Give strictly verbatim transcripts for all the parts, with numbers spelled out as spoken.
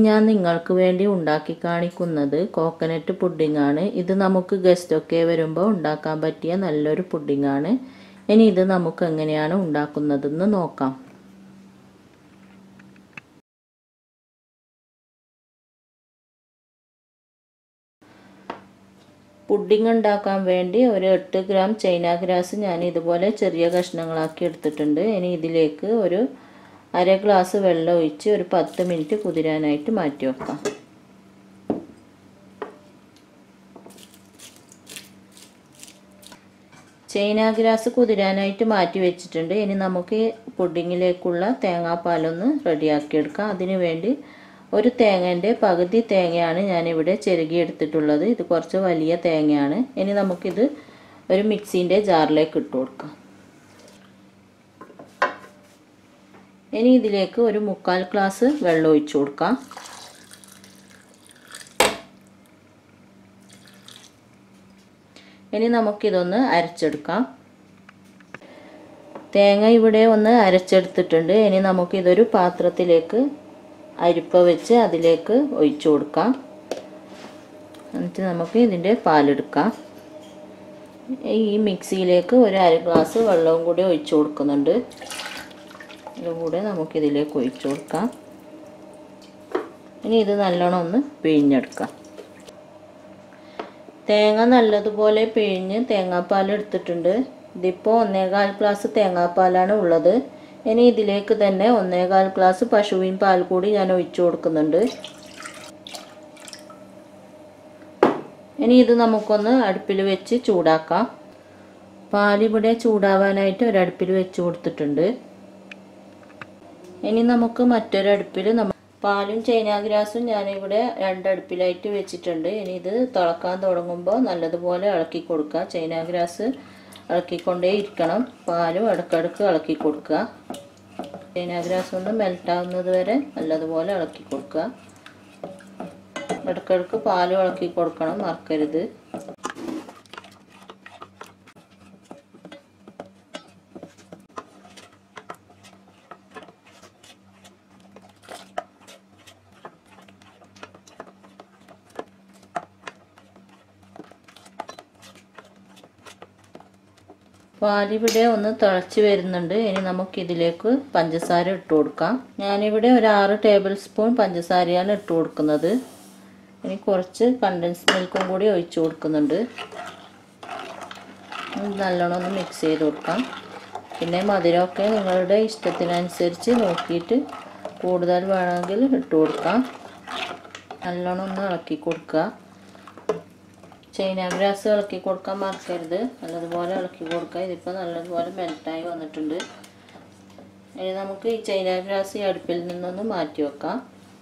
ഞാൻ നിങ്ങൾക്ക് വേണ്ടി ഉണ്ടാക്കി കാണിക്കുന്നത് കോക്കനട്ട് പുഡിംഗ് ആണ്. ഇത് നമുക്ക് ഗസ്റ്റ് ഒക്കെ വരുമ്പോൾ ഉണ്ടാക്കാൻ പറ്റിയ നല്ലൊരു പുഡിംഗ് ആണ്. ഇനി ഇത് നമുക്ക് എങ്ങനെയാണ് ഉണ്ടാക്കുന്നതെന്ന് നോക്കാം. പുഡിംഗ് ഉണ്ടാക്കാൻ വേണ്ടി ഒരു എട്ട് ഗ്രാം ചൈന ഗ്രാസ് ഞാൻ ഇതുപോലെ ചെറിയ കഷ്ണങ്ങളാക്കി എടുത്തിട്ടുണ്ട്. ഇനി ഇതിലേക്ക് ഒരു അര ഗ്ലാസ് വെള്ളം ഒഴിച്ച് ഒരു പത്ത് മിനിറ്റ് കുതിരാനായിട്ട് മാറ്റി വെക്കാം. ചൈന ഗ്രാസ് കുതിരാനായിട്ട് മാറ്റി വെച്ചിട്ടുണ്ട്. ഇനി നമുക്ക് പുഡിങ്ങിലേക്കുള്ള തേങ്ങാപ്പാലൊന്ന് റെഡിയാക്കി എടുക്കാം. അതിനു വേണ്ടി ഒരു തേങ്ങേൻ്റെ പകുതി തേങ്ങയാണ് ഞാനിവിടെ ചിരകി എടുത്തിട്ടുള്ളത്. ഇത് കുറച്ച് വലിയ തേങ്ങയാണ്. ഇനി നമുക്കിത് ഒരു മിക്സിൻ്റെ ജാറിലേക്ക് ഇട്ട് കൊടുക്കാം. ഇനി ഇതിലേക്ക് ഒരു മുക്കാൽ ഗ്ലാസ് വെള്ളം ഒഴിച്ചു കൊടുക്കാം. ഇനി നമുക്കിതൊന്ന് അരച്ചെടുക്കാം. തേങ്ങ ഇവിടെ ഒന്ന് അരച്ചെടുത്തിട്ടുണ്ട്. ഇനി നമുക്കിതൊരു പാത്രത്തിലേക്ക് അരിപ്പ വെച്ച് അതിലേക്ക് ഒഴിച്ചു കൊടുക്കാം. എന്നിട്ട് നമുക്ക് ഇതിൻ്റെ പാലെടുക്കാം. ഈ മിക്സിയിലേക്ക് ഒരു അര ഗ്ലാസ് വെള്ളവും കൂടി ഒഴിച്ചു കൊടുക്കുന്നുണ്ട്. ഇതുകൂടെ നമുക്കിതിലേക്ക് ഒഴിച്ചു കൊടുക്കാം. ഇനി ഇത് നല്ലോണം ഒന്ന് പിഴിഞ്ഞെടുക്കാം. തേങ്ങ നല്ലതുപോലെ പിഴിഞ്ഞ് തേങ്ങാപ്പാൽ എടുത്തിട്ടുണ്ട്. ഇതിപ്പോൾ ഒന്നേകാൽ ഗ്ലാസ് തേങ്ങാപ്പാലാണ് ഉള്ളത്. ഇനി ഇതിലേക്ക് തന്നെ ഒന്നേകാൽ ഗ്ലാസ് പശുവിൻ പാൽ കൂടി ഞാൻ ഒഴിച്ചു കൊടുക്കുന്നുണ്ട്. ഇനി ഇത് നമുക്കൊന്ന് അടുപ്പിൽ വെച്ച് ചൂടാക്കാം. പാലിവിടെ ചൂടാവാനായിട്ട് ഒരടുപ്പിൽ വെച്ച് കൊടുത്തിട്ടുണ്ട്. ഇനി നമുക്ക് മറ്റൊരടുപ്പിൽ നമ്മ പാലും ചൈന ഗ്രാസും ഞാനിവിടെ രണ്ടടുപ്പിലായിട്ട് വെച്ചിട്ടുണ്ട്. ഇനി ഇത് തിളക്കാൻ തുടങ്ങുമ്പോൾ നല്ലതുപോലെ ഇളക്കി കൊടുക്കുക. ചൈന ഗ്രാസ് ഇളക്കിക്കൊണ്ടേ ഇരിക്കണം. പാലും ഇടയ്ക്കിടയ്ക്ക് ഇളക്കി കൊടുക്കുക. ചൈന ഗ്രാസ് ഒന്ന് മെൽറ്റാവുന്നത് വരെ നല്ലതുപോലെ ഇളക്കി കൊടുക്കുക. ഇടയ്ക്കിടയ്ക്ക് പാലും ഇളക്കി കൊടുക്കണം, മറക്കരുത്. പാലിവിടെ ഒന്ന് തിളച്ച് വരുന്നുണ്ട്. ഇനി നമുക്കിതിലേക്ക് പഞ്ചസാര ഇട്ട് കൊടുക്കാം. ഞാനിവിടെ ഒരു ആറ് ടേബിൾ സ്പൂൺ പഞ്ചസാരയാണ് ഇട്ട് കൊടുക്കുന്നത്. ഇനി കുറച്ച് കണ്ടൻസ് മിൽക്കും കൂടി ഒഴിച്ചു കൊടുക്കുന്നുണ്ട്. നല്ലോണം ഒന്ന് മിക്സ് ചെയ്ത് കൊടുക്കാം. പിന്നെ മധുരമൊക്കെ നിങ്ങളുടെ ഇഷ്ടത്തിനനുസരിച്ച് നോക്കിയിട്ട് കൂടുതൽ വേണമെങ്കിൽ ഇട്ട് കൊടുക്കാം. നല്ലോണം ഒന്ന് ഇളക്കി കൊടുക്കുക. ചൈന ഗ്രാസ് ഇളക്കി കൊടുക്കാൻ മറക്കരുത്. നല്ലതുപോലെ ഇളക്കി കൊടുക്കുക. ഇതിപ്പോൾ നല്ലതുപോലെ മെൽറ്റായി വന്നിട്ടുണ്ട്. ഇനി നമുക്ക് ഈ ചൈന ഗ്രാസ് ഈ അടുപ്പിൽ നിന്നൊന്ന് മാറ്റി വെക്കാം.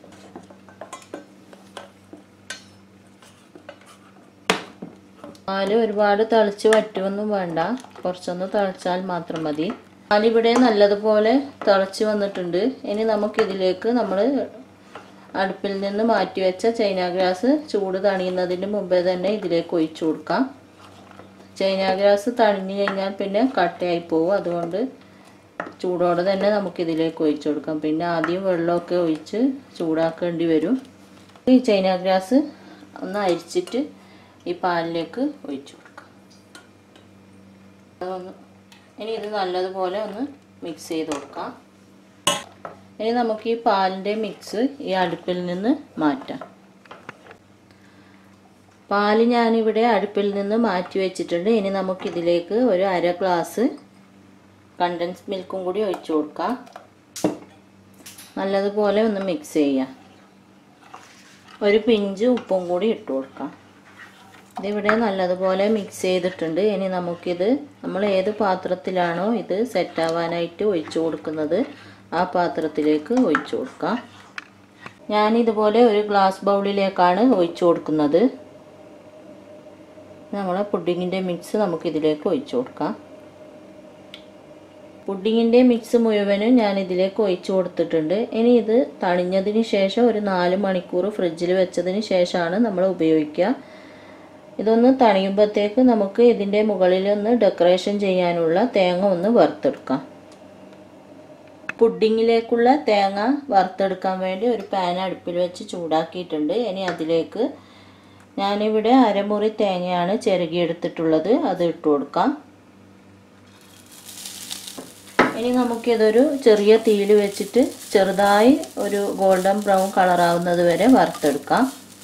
പാല് ഒരുപാട് തിളച്ച് വറ്റുമൊന്നും വേണ്ട, കുറച്ചൊന്ന് തിളച്ചാൽ മാത്രം മതി. പാലിവിടെ നല്ലതുപോലെ തിളച്ച് വന്നിട്ടുണ്ട്. ഇനി നമുക്കിതിലേക്ക് നമ്മൾ അടുപ്പിൽ നിന്ന് മാറ്റി വെച്ച ചൈന ഗ്രാസ് ചൂട് തണിയുന്നതിന് മുമ്പേ തന്നെ ഇതിലേക്ക് ഒഴിച്ചു കൊടുക്കാം. ചൈന ഗ്രാസ് തണിഞ്ഞു കഴിഞ്ഞാൽ പിന്നെ കട്ടയായി പോകും. അതുകൊണ്ട് ചൂടോടെ തന്നെ നമുക്കിതിലേക്ക് ഒഴിച്ചു കൊടുക്കാം. പിന്നെ ആദ്യം വെള്ളമൊക്കെ ഒഴിച്ച് ചൂടാക്കേണ്ടി വരും. ഈ ചൈന ഗ്രാസ് ഒന്ന് അരിച്ചിട്ട് ഈ പാലിലേക്ക് ഒഴിച്ചു കൊടുക്കാം. അതൊന്ന് ഇനി ഇത് നല്ലതുപോലെ ഒന്ന് മിക്സ് ചെയ്ത് കൊടുക്കാം. ഇനി നമുക്ക് ഈ പാലിൻ്റെ മിക്സ് ഈ അടുപ്പിൽ നിന്ന് മാറ്റാം. പാല് ഞാനിവിടെ അടുപ്പിൽ നിന്ന് മാറ്റി വെച്ചിട്ടുണ്ട്. ഇനി നമുക്കിതിലേക്ക് ഒരു അര ഗ്ലാസ് കണ്ടൻസ് മിൽക്കും കൂടി ഒഴിച്ചു കൊടുക്കാം. നല്ലതുപോലെ ഒന്ന് മിക്സ് ചെയ്യാം. ഒരു പിഞ്ച് ഉപ്പും കൂടി ഇട്ട് കൊടുക്കാം. ഇതിവിടെ നല്ലതുപോലെ മിക്സ് ചെയ്തിട്ടുണ്ട്. ഇനി നമുക്കിത് നമ്മൾ ഏത് പാത്രത്തിലാണോ ഇത് സെറ്റാവാനായിട്ട് ഒഴിച്ചു കൊടുക്കുന്നത് ആ പാത്രത്തിലേക്ക് ഒഴിച്ചു കൊടുക്കാം. ഞാനിതുപോലെ ഒരു ഗ്ലാസ് ബൗളിലേക്കാണ് ഒഴിച്ചു കൊടുക്കുന്നത്. നമ്മളെ പുഡിങ്ങിൻ്റെ മിക്സ് നമുക്കിതിലേക്ക് ഒഴിച്ചു കൊടുക്കാം. പുഡിങ്ങിൻ്റെ മിക്സ് മുഴുവനും ഞാൻ ഇതിലേക്ക് ഒഴിച്ചു കൊടുത്തിട്ടുണ്ട്. ഇനി ഇത് തണിഞ്ഞതിന് ശേഷം ഒരു നാല് മണിക്കൂർ ഫ്രിഡ്ജിൽ വെച്ചതിന് ശേഷമാണ് നമ്മൾ ഉപയോഗിക്കുക. ഇതൊന്ന് തണിയുമ്പോഴത്തേക്ക് നമുക്ക് ഇതിൻ്റെ മുകളിലൊന്ന് ഡെക്കറേഷൻ ചെയ്യാനുള്ള തേങ്ങ ഒന്ന് വറുത്തെടുക്കാം. പുഡിങ്ങിലേക്കുള്ള തേങ്ങ വറുത്തെടുക്കാൻ വേണ്ടി ഒരു പാൻ അടുപ്പിൽ വെച്ച് ചൂടാക്കിയിട്ടുണ്ട്. ഇനി അതിലേക്ക് ഞാനിവിടെ അരമുറി തേങ്ങയാണ് ചിരകിയെടുത്തിട്ടുള്ളത്, അത് ഇട്ട് കൊടുക്കാം. ഇനി നമുക്കിതൊരു ചെറിയ തീയിൽ വെച്ചിട്ട് ചെറുതായി ഒരു ഗോൾഡൻ ബ്രൗൺ കളറാവുന്നത് വരെ വറുത്തെടുക്കാം.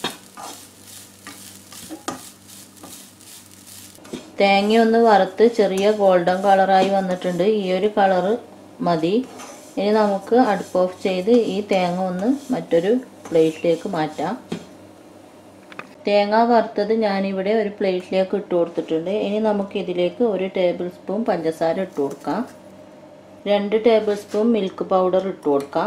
തേങ്ങയൊന്ന് വറുത്ത് ചെറിയ ഗോൾഡൻ കളറായി വന്നിട്ടുണ്ട്. ഈ ഒരു കളറ് മതി. ഇനി നമുക്ക് അടുപ്പ് ഓഫ് ചെയ്ത് ഈ തേങ്ങ ഒന്ന് മറ്റൊരു പ്ലേറ്റിലേക്ക് മാറ്റാം. തേങ്ങ വറുത്തത് ഞാനിവിടെ ഒരു പ്ലേറ്റിലേക്ക് ഇട്ട് കൊടുത്തിട്ടുണ്ട്. ഇനി നമുക്ക് ഇതിലേക്ക് ഒരു ടേബിൾ സ്പൂൺ പഞ്ചസാര ഇട്ട് കൊടുക്കാം. രണ്ട് ടേബിൾ സ്പൂൺ മിൽക്ക് പൗഡർ ഇട്ട് കൊടുക്കാം.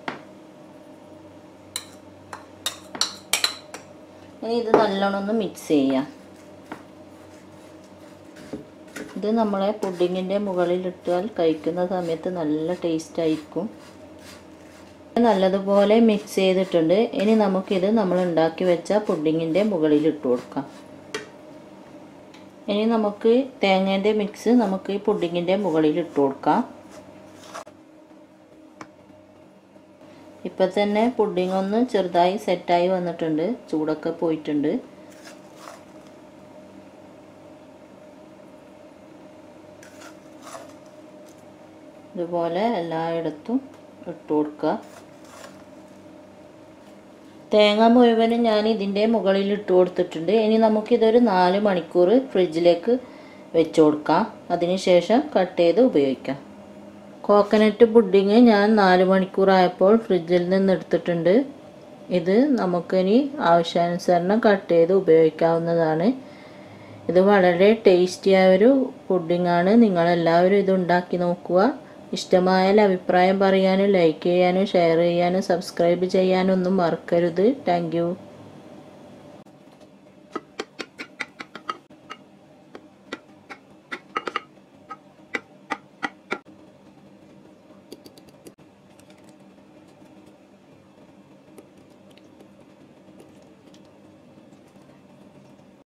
ഇനി ഇത് നല്ലോണം ഒന്ന് മിക്സ് ചെയ്യാം. ഇത് നമ്മളെ പുഡിങ്ങിൻ്റെ മുകളിലിട്ടാൽ കഴിക്കുന്ന സമയത്ത് നല്ല ടേസ്റ്റ് ആയിരിക്കും. നല്ലതുപോലെ മിക്സ് ചെയ്തിട്ടുണ്ട്. ഇനി നമുക്കിത് നമ്മൾ ഉണ്ടാക്കി വെച്ച പുഡിങ്ങിൻ്റെ മുകളിലിട്ട് കൊടുക്കാം. ഇനി നമുക്ക് തേങ്ങേൻ്റെ മിക്സ് നമുക്ക് ഈ പുഡിങ്ങിൻ്റെ മുകളിലിട്ട് കൊടുക്കാം. ഇപ്പം തന്നെ പുഡിംഗ് ഒന്ന് ചെറുതായി സെറ്റായി വന്നിട്ടുണ്ട്, ചൂടൊക്കെ പോയിട്ടുണ്ട്. ഇതുപോലെ എല്ലായിടത്തും ഇട്ട് കൊടുക്കുക. തേങ്ങ മുഴുവനും ഞാൻ ഇതിൻ്റെ മുകളിൽ ഇട്ട് കൊടുത്തിട്ടുണ്ട്. ഇനി നമുക്കിതൊരു നാല് മണിക്കൂർ ഫ്രിഡ്ജിലേക്ക് വെച്ച് കൊടുക്കാം. അതിനുശേഷം കട്ട് ചെയ്ത് ഉപയോഗിക്കാം. കോക്കനട്ട് പുഡിങ് ഞാൻ നാല് മണിക്കൂറായപ്പോൾ ഫ്രിഡ്ജിൽ നിന്ന് എടുത്തിട്ടുണ്ട്. ഇത് നമുക്കിനി ആവശ്യാനുസരണം കട്ട് ചെയ്ത് ഉപയോഗിക്കാവുന്നതാണ്. ഇത് വളരെ ടേസ്റ്റിയായ ഒരു പുഡിങ്ങാണ്. നിങ്ങളെല്ലാവരും ഇത് ഉണ്ടാക്കി നോക്കുക. ഇഷ്ടമായാൽ അഭിപ്രായം പറയാനും ലൈക്ക് ചെയ്യാനും ഷെയർ ചെയ്യാനും സബ്സ്ക്രൈബ് ചെയ്യാനും ഒന്നും മറക്കരുത്. Thank U.